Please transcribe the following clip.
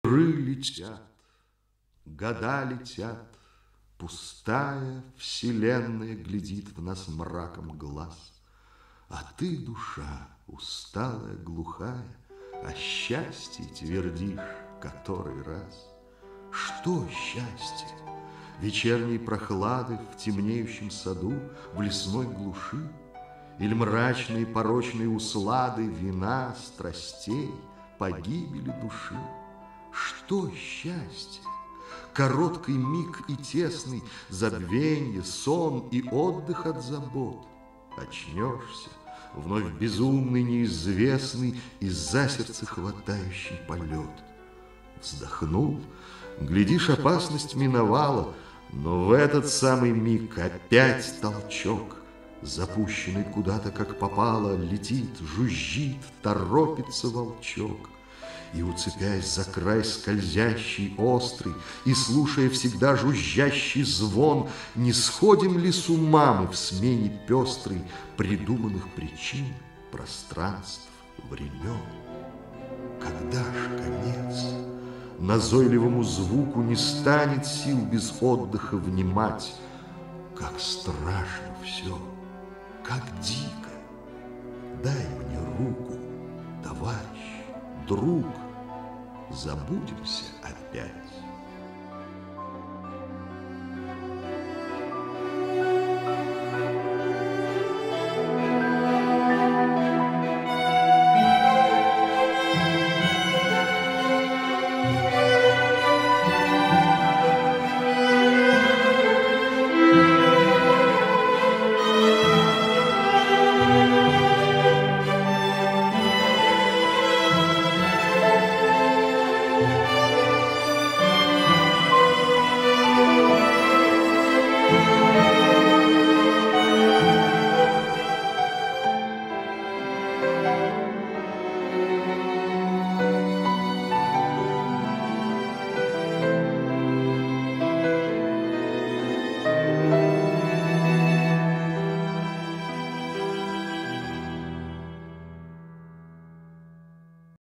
Миры летят, года летят, пустая вселенная глядит в нас мраком глаз. А ты, душа, усталая, глухая, о счастье твердишь который раз. Что счастье? Вечерней прохлады в темнеющем саду, в лесной глуши? Или мрачные порочные услады вина, страстей, погибели души? Что счастье? Короткий миг и тесный, забвенье, сон и отдых от забот. Очнешься, вновь безумный, неизвестный и за сердце хватающий полет. Вздохнул, глядишь, опасность миновала, но в этот самый миг опять толчок. Запущенный куда-то, как попало, летит, жужжит, торопится волчок. И, уцепясь за край скользящий, острый, и слушая всегда жужжащий звон, не сходим ли с ума мы в смене пестрой придуманных причин, пространств, времен? Когда ж конец? Назойливому звуку не станет сил без отдыха внимать. Как страшно все, как дико. Дай мне руку, товарищ, друг. Забудемся опять.